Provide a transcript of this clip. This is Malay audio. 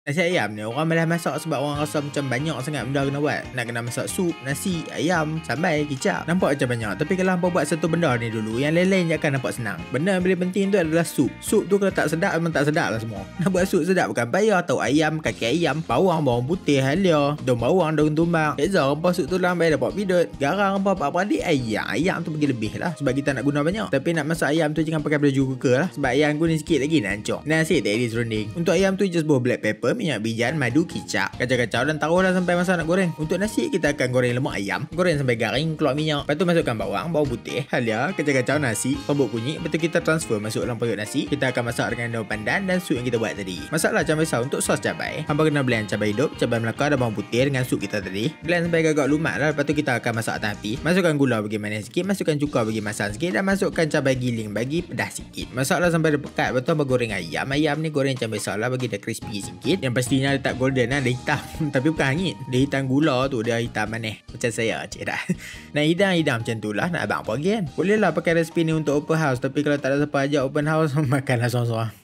Nasi ayam ni orang malas masak sebab orang rasa macam banyak sangat benda kena buat. Nak kena masak sup, nasi, ayam, sambal, kicap. Nampak macam banyak. Tapi kalau hampa buat satu benda ni dulu, yang lain-lain je akan nampak senang. Benda yang paling penting tu adalah sup. Sup tu kalau tak sedap memang tak sedap lah semua. Nak buat sup sedap bukan payah tahu ayam, kaki ayam, bawang putih, halia, daun bawang, daun tumbang. Reza hampa sup tu lambai dapat pidut. Garang hampa apa-apa ayam tu pergi lebih lah sebab kita nak guna banyak. Tapi nak masak ayam tu jangan pakai baju cooker lah sebab ayam kuning sikit lagi nak hancur. Nasi tak edit serunding. Untuk ayam tu just bawa black pepper, minyak bijan, madu, kicap, kacau-kacau dan taruhlah sampai masa nak goreng. Untuk nasi kita akan goreng lemak ayam, goreng sampai garing, keluar minyak. Lepas tu masukkan bawang putih, halia, kacau-kacau nasi, bubuk kunyit. Lepas tu kita transfer masuk dalam periuk nasi. Kita akan masak dengan daun pandan dan sup yang kita buat tadi. Masaklah cabai saus. Untuk sos cabai, hampa kena blend cabai hidup, cabai melaka dan bawang putih dengan sup kita tadi. Blend sampai agak lumat lah. Lepas tu kita akan masak atas api. Masukkan gula bagi manis sikit, masukkan cuka bagi masam sikit dan masukkan cabai giling bagi pedas sikit. Masaklah sampai dia pekat. Lepas tu hampa goreng ayam. Ayam ni goreng cabai saus lah bagi dia crispy sikit. Yang pastinya dia tak golden lah, dia hitam. Tapi bukan hangit, dia hitam gula tu, dia hitam manis macam saya cik dah. Nak hidang macam tu lah. Nak abang apa lagi kan. Boleh lah pakai resipi ni untuk open house. Tapi kalau tak ada siapa ajak open house, makanlah seorang-seorang.